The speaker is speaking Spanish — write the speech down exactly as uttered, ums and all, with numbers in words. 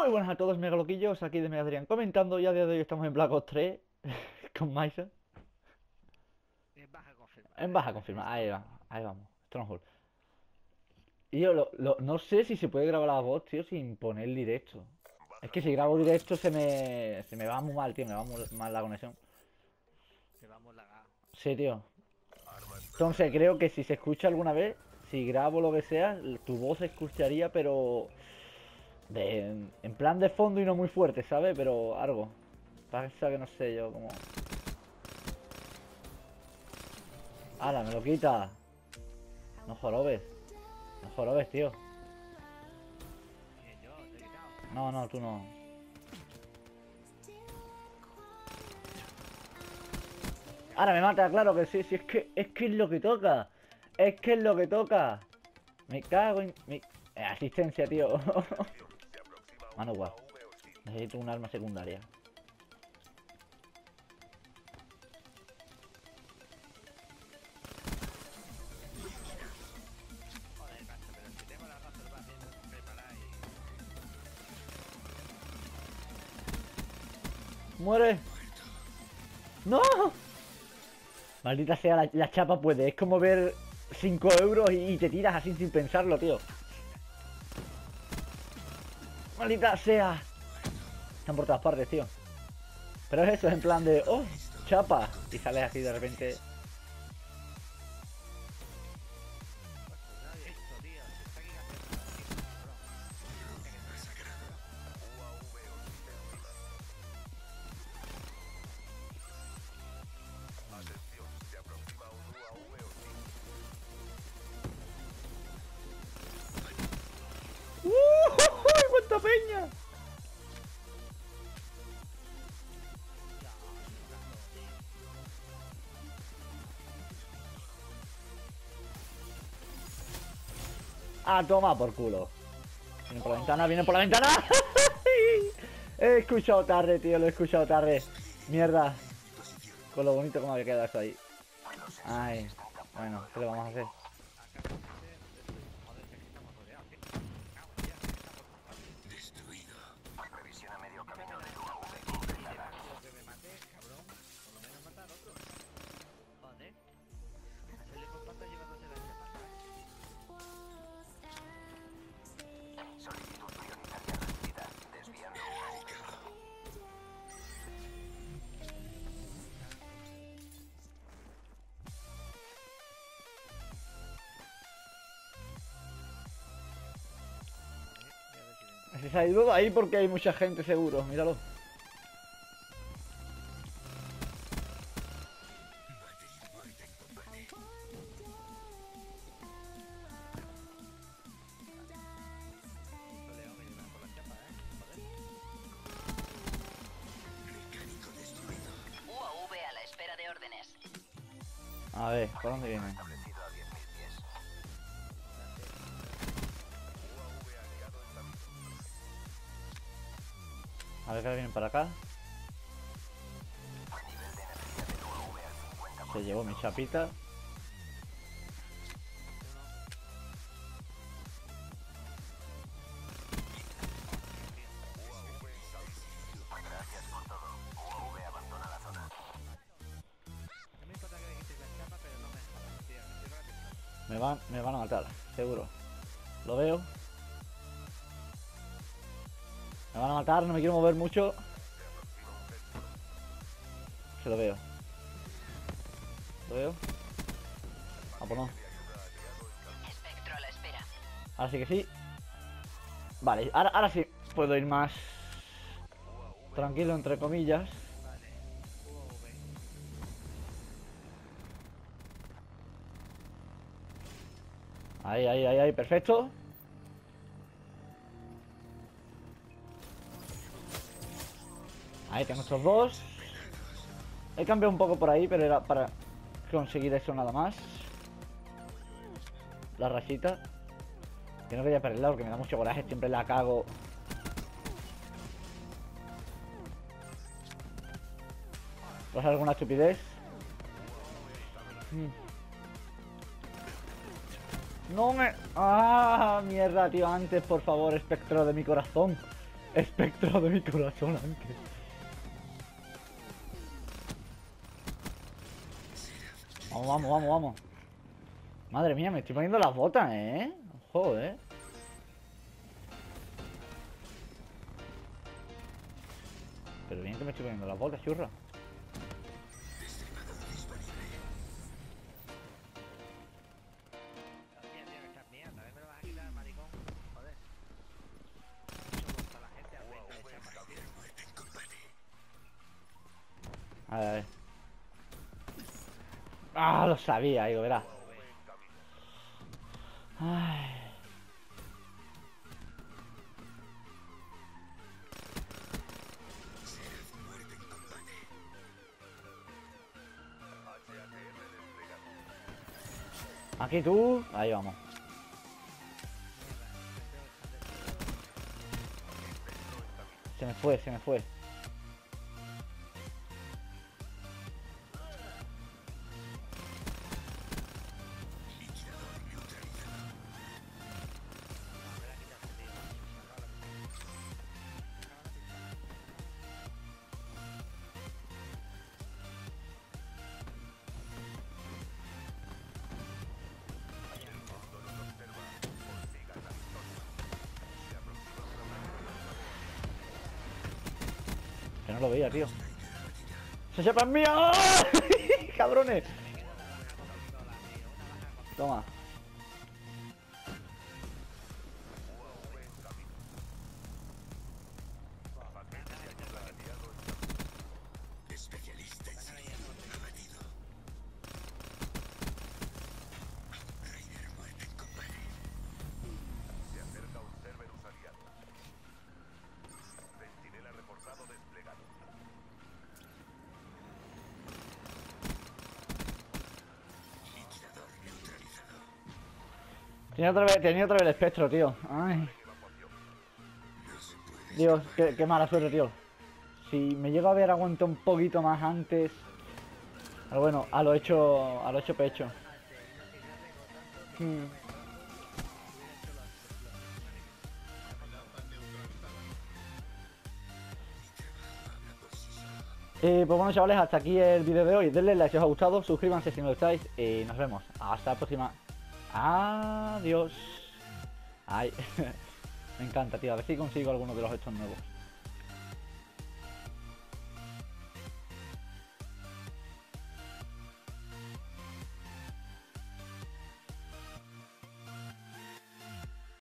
Muy buenas a todos, megaloquillos, aquí de Megadrian comentando. Ya a día de hoy estamos en Black Ops tres con Maisa. En baja confirmada. En baja confirmada, ahí vamos, ahí vamos, Stronghold. Y yo lo, lo- no sé si se puede grabar la voz, tío, sin poner directo. Es que si grabo directo se me, se me va muy mal, tío, me va muy mal la conexión. Te vamos lagado. Sí, tío. Entonces creo que si se escucha alguna vez, si grabo lo que sea, tu voz se escucharía, pero de, en plan de fondo y no muy fuerte, ¿sabes? Pero algo. Pasa que no sé yo cómo. ¡Hala, me lo quita! No jorobes. No jorobes, tío. Que yo te he quitado. No, no, tú no. Ya Ahora me ves. mata, claro que sí, sí, es que es que es lo que toca. Es que es lo que toca. Me cago en mi eh, asistencia, tío. Mano guau. Necesito un arma secundaria. Joder, macho, pero si tengo la razón va bien preparada y. ¡Muere! ¡No! Maldita sea, la, la chapa puede. Es como ver cinco euros y, y te tiras así sin pensarlo, tío. Maldita sea. Están por todas partes, tío. Pero es eso, es en plan de, oh, chapa. Y sales así de repente. Pues no había visto, tío. Se está aquí haciendo nada, tío. Cabrón. Hostia, que te saca. ¡Uh! ¡Cuánta peña! Ya, chocando, tío. Ah, toma por culo. Viene por la Oh, ventana, viene por la shit. ventana. He escuchado tarde, tío, lo he escuchado tarde. Mierda. Con lo bonito como había quedado eso ahí. Ay, bueno, ¿qué le vamos a hacer? Acá con ese. Estoy. Joder, que es que estamos rodeados, tío. Me cago en Dios, que está por todas partes. Dime que no es capaz de discutirle más de lo que me maté, cabrón. Por lo menos matar al otro. Joder. Hacerle por patas llevándose la chapa, ¿sabes? Joder, voy a ver si lo Si intento. se ha ido de ahí porque hay mucha gente seguro, míralo. Puto León me lleva por la chapa, ¿eh? Joder. U A V a la espera de órdenes. A ver, ¿por dónde vienen? Espérate. A ver que ahora vienen para acá. Se llevó mi chapita. Uno. Joder, tío. No me importa que me quites la chapa, pero no me jodas, tío. Me cierro la pistola. Me van, me van a matar, seguro. Lo veo. Me van a matar, no me quiero mover mucho. Se lo veo. Lo veo. Ah, pues no. Espectro a la espera. Ahora sí que sí. Vale, ahora, ahora sí puedo ir más tranquilo, entre comillas. Vale. U A V. Ahí, ahí, ahí, ahí, perfecto. Ahí tengo estos dos. He cambiado un poco por ahí, pero era para conseguir eso nada más. La rachita. Que no quería perderla porque me da mucho coraje, siempre la cago. ¿Pasa alguna estupidez? Mm. No me... ¡Ah! Mierda, tío. Antes, por favor, espectro de mi corazón. Espectro de mi corazón, Ángel. Vamos, vamos, vamos, vamos. Madre mía, me estoy poniendo las botas, ¿eh? Joder. Pero bien que me estoy poniendo las botas, churra. Hostia, tío, que estás mía. También me lo vas a quitar, maricón. Joder. Mucho gusto a la gente afecta de chapa, tío. A ver, a ver. Ah, lo sabía, digo, verás. Ay. Aquí tú, ahí vamos. Se me fue, se me fue. Que no lo veía, tío. ¡Se sepa es mía! ¡Cabrones! Toma. Tenía otra vez, tenía otra vez el espectro, tío. Ay. Dios, qué, qué mala suerte, tío. Si me llego a haber aguantado un poquito más antes. Pero bueno, a lo hecho. A lo hecho pecho. Hmm. Eh, pues bueno, chavales, hasta aquí el vídeo de hoy. Denle like si os ha gustado, suscríbanse si no lo estáis y nos vemos. Hasta la próxima. Adiós. Ay, me encanta, tío. A ver si consigo alguno de los hechos nuevos.